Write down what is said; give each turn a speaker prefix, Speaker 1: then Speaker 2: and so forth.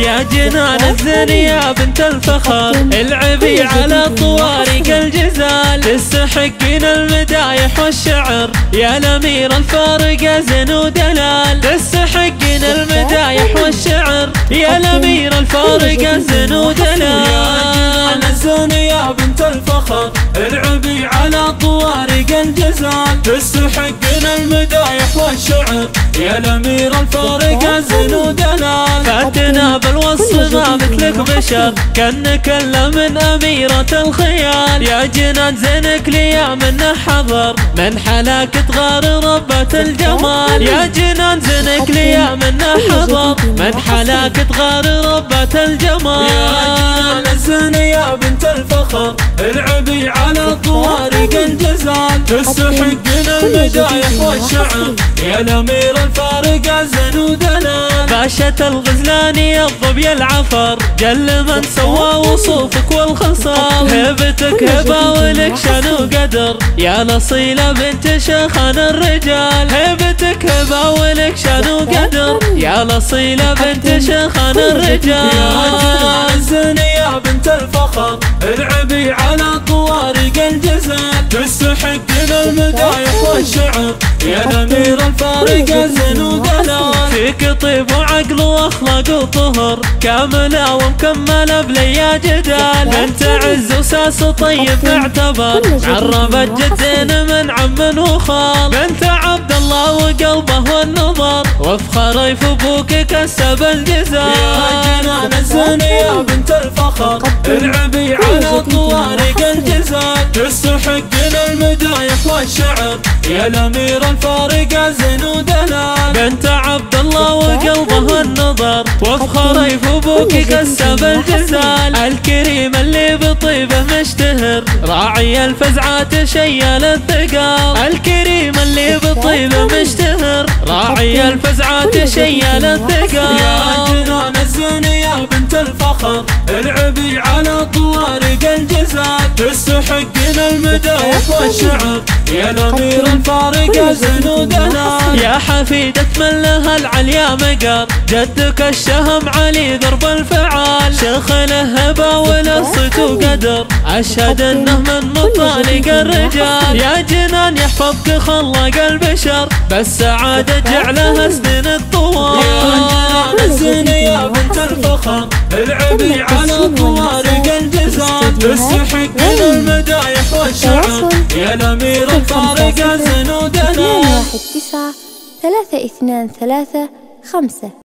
Speaker 1: يا جنان الزين يا بنت الفخر، العبي على طوارق الجزال، تستحقين المدايح والشعر يا الأمير الفارقة زين ودلال، تستحقين المدايح والشعر يا الأمير الفارقة زين ودلال.
Speaker 2: يا الزين يا بنت الفخر، العبي على طوارق الجزال، تستحقين المدايح والشعر يا الأمير الفارقة زين ودلال.
Speaker 1: فاتنا بالوصف ما مثلك بشر، كأنك الا من أميرة الخيال، يا جنان زينك ليا منه حضر، من حلاك تغار ربة الجمال، يا جنان زينك ليا منه حضر، من حلاك تغار ربة الجمال.
Speaker 2: يا جنان الزين يا بنت الفخر، العبي على طوارق الجزال، تستحقين المدايح والشعر يا الأمير الفارقة زين ودلال.
Speaker 1: باشا الغزلاني الظبي العفر، جل من سوى وصوفك والخصال، هيبتك هبة ولك شان وقدر يا الأصيلة بنت شيخان الرجال، هيبتك هبة ولك شان وقدر يا الأصيلة بنت شيخان الرجال.
Speaker 2: يا جنان الزين يا بنت الفخر، العبي على طوارق الجزال، تستحقين المدايح والشعر يا الأمير الفارقة زين ودلال.
Speaker 1: فيك طيب وعقل واخلاق وطهر، كاملة ومكملة بليا جدال، بنت عز وساس طيب معتبر، عربت جد زين من عم وخال، بنت عبد الله وقلبه والنظر، وفخر في ابوك كسب الجزال.
Speaker 2: يا جنان الزين يا بنت الفخر، العبي على طوارق الجزال، تستحقين المدايح والشعر يا الأمير الفارقة زين ودلال.
Speaker 1: بنت عبد الله وقلبه النظر، وفخر في ابوك كسب الجزال، الكريم اللي بطيبه مشتهر، راعي الفزعات شيال الثقال، الكريم اللي بطيبه مشتهر، راعي الفزعات شيال الثقال.
Speaker 2: يا جنان الزين يا بنت الفخر، العبي على طوارق الجزال، تستحقين المدايح والشعر يا الأمير الفارقة زين ودلال.
Speaker 1: يا حفيدة من لها العليا مقر، جدك الشهم علي ضرب الفعال، شيخ له هبة وله صيت وقدر، أشهد انه من مطالق الرجال، يا جنان يحفظك خلق البشر، بالسعادة جعلها سنين الطوال.
Speaker 2: يا جنان الزين يا بنت الفخر، العبي على طوارق الجزال، تستحقين المدايح والشعر يا الأمير الفارقة زين ودلال.
Speaker 3: 19 3 2 3 5